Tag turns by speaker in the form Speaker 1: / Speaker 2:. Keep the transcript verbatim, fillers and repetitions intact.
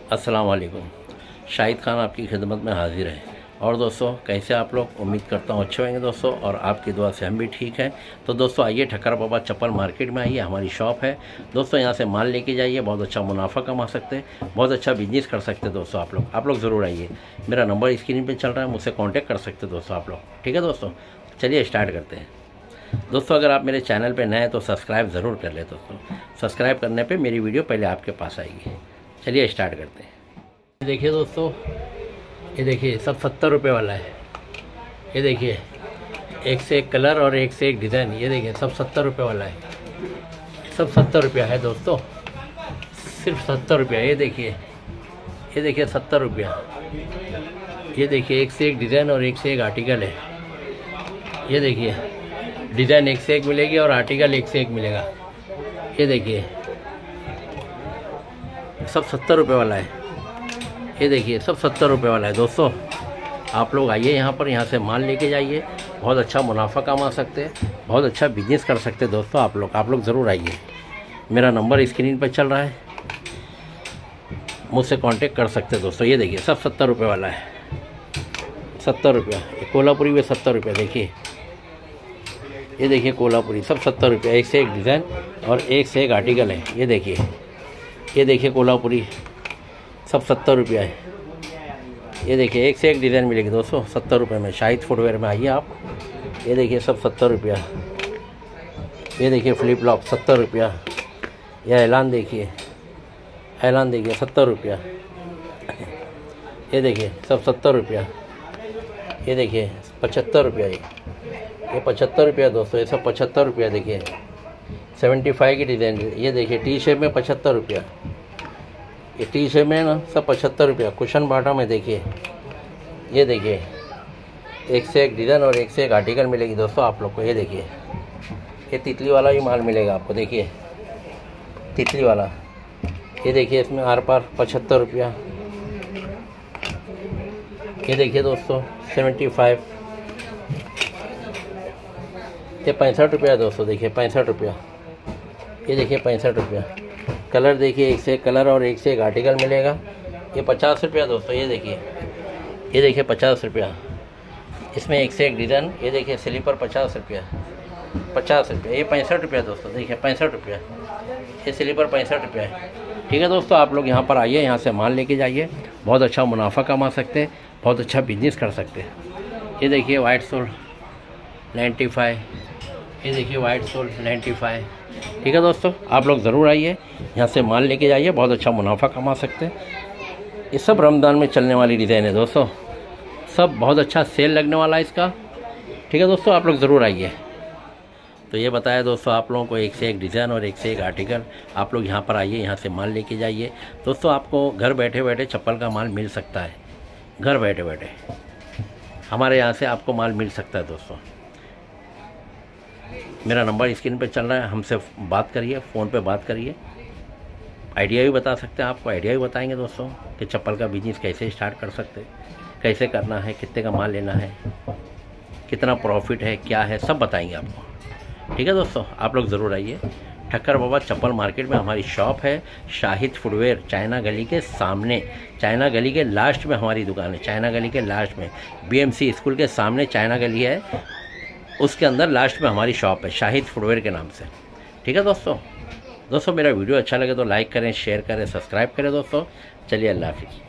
Speaker 1: अस्सलाम वालेकुम। शाहिद खान आपकी खिदमत में हाजिर है। और दोस्तों कैसे आप लोग, उम्मीद करता हूँ अच्छे होंगे दोस्तों, और आपकी दुआ से हम भी ठीक हैं। तो दोस्तों आइए ठक्कर बाबा चप्पल मार्केट में आइए, हमारी शॉप है दोस्तों। यहाँ से माल लेके जाइए, बहुत अच्छा मुनाफा कमा सकते हैं, बहुत अच्छा बिजनेस कर सकते हैं दोस्तों। आप लोग आप लोग ज़रूर आइए, मेरा नंबर स्क्रीन पर चल रहा है, मुझसे कॉन्टैक्ट कर सकते हैं दोस्तों आप लोग। ठीक है दोस्तों, चलिए स्टार्ट करते हैं। दोस्तों अगर आप मेरे चैनल पर नए हैं तो सब्सक्राइब ज़रूर कर ले दोस्तों। सब्सक्राइब करने पर मेरी वीडियो पहले आपके पास आएगी। चलिए स्टार्ट करते हैं। देखिए दोस्तों, ये देखिए सब सत्तर रुपये वाला है। ये देखिए एक से एक कलर और एक से एक डिज़ाइन, ये देखिए सब सत्तर रुपये वाला है। सब सत्तर रुपया है दोस्तों, सिर्फ सत्तर रुपया। ये देखिए ये देखिए सत्तर रुपया। ये देखिए एक से एक डिज़ाइन और एक से एक आर्टिकल है। ये देखिए डिज़ाइन एक से एक मिलेगी और आर्टिकल एक से एक मिलेगा। ये देखिए सब सत्तर रुपये वाला है। ये देखिए सब सत्तर रुपये वाला है दोस्तों। आप लोग आइए यहाँ पर, यहाँ से माल लेके जाइए, बहुत अच्छा मुनाफा कमा सकते हैं, बहुत अच्छा बिजनेस कर सकते हैं दोस्तों। आप लोग आप लोग ज़रूर आइए, मेरा नंबर स्क्रीन पर चल रहा है, मुझसे कांटेक्ट कर सकते हैं दोस्तों। ये देखिए सब सत्तर रुपये वाला है, सत्तर रुपया। कोल्हापुरी में सत्तर रुपये। देखिए ये देखिए कोल्हापुरी सब सत्तर रुपये, एक से एक डिज़ाइन और एक से एक आर्टिकल है। ये देखिए ये देखिए कोल्हापुरी सब सत्तर रुपया है। ये देखिए एक से एक डिज़ाइन मिलेगी दोस्तों सत्तर रुपये में। शाहिद फुटवेयर में आइए आप। ये देखिए सब सत्तर रुपया। ये देखिए फ्लिप फ्लॉप सत्तर रुपया। यह ऐलान देखिए, ऐलान देखिए सत्तर रुपया। ये देखिए सब सत्तर रुपया। ये देखिए पचहत्तर रुपया। ये ये पचहत्तर रुपया दोस्तों, ये सब पचहत्तर रुपया। देखिए सेवेंटी फाइव की डिज़ाइन। ये देखिए टी शेप में पचहत्तर रुपया। ये टी शेप में ना सब पचहत्तर रुपया। कुशन बाटा में देखिए, ये देखिए एक से एक डिज़ाइन और एक से एक आर्टिकल मिलेगी दोस्तों आप लोग को। ये देखिए ये तितली वाला भी माल मिलेगा आपको। देखिए तितली वाला, ये देखिए इसमें आर पार पचहत्तर रुपया। ये देखिए दोस्तों सेवेंटी फाइव। ये पैंसठ रुपया दोस्तों। देखिए पैंसठ रुपया। ये देखिए पैंसठ रुपया। कलर देखिए एक से एक कलर और एक से एक आर्टिकल मिलेगा। ये पचास रुपया दोस्तों। ये देखिए ये देखिए पचास रुपया। इसमें एक से एक डिज़ाइन। ये देखिए स्लीपर पचास रुपया, पचास रुपया। ये पैंसठ रुपया दोस्तों। देखिए पैंसठ रुपया। ये स्लीपर पैंसठ रुपया है। ठीक है दोस्तों, आप लोग यहाँ पर आइए, यहाँ से माल लेके जाइए, बहुत अच्छा मुनाफा कमा सकते हैं, बहुत अच्छा बिजनेस कर सकते हैं। ये देखिए वाइट सोल नाइन्टी फाइव। ये देखिए वाइट सोल नाइन्टी फाइव। ठीक है दोस्तों, आप लोग ज़रूर आइए, यहाँ से माल लेके जाइए, बहुत अच्छा मुनाफा कमा सकते हैं। ये सब रमज़ान में चलने वाली डिज़ाइन है दोस्तों, सब बहुत अच्छा सेल लगने वाला है इसका। ठीक है दोस्तों, आप लोग ज़रूर आइए। तो ये बताया दोस्तों आप लोगों को, एक से एक डिज़ाइन और एक से एक आर्टिकल। आप लोग यहाँ पर आइए, यहाँ से माल लेके जाइए दोस्तों। आपको घर बैठे बैठे चप्पल का माल मिल सकता है, घर बैठे बैठे हमारे यहाँ से आपको माल मिल सकता है दोस्तों। मेरा नंबर स्क्रीन पे चल रहा है, हमसे बात करिए, फ़ोन पे बात करिए। आइडिया भी बता सकते हैं, आपको आइडिया भी बताएंगे दोस्तों कि चप्पल का बिजनेस कैसे स्टार्ट कर सकते हैं, कैसे करना है, कितने का माल लेना है, कितना प्रॉफिट है, क्या है, सब बताएंगे आपको। ठीक है दोस्तों, आप लोग ज़रूर आइए। ठक्कर बाबा चप्पल मार्केट में हमारी शॉप है, शाहिद फुटवेयर, चाइना गली के सामने, चाइना गली के लास्ट में हमारी दुकान है। चाइना गली के लास्ट में, बी एम सी स्कूल के सामने चाइना गली है, उसके अंदर लास्ट में हमारी शॉप है शाहिद फुटवेयर के नाम से। ठीक है दोस्तों, दोस्तों मेरा वीडियो अच्छा लगे तो लाइक करें, शेयर करें, सब्सक्राइब करें दोस्तों। चलिए अल्लाह हाफिज़।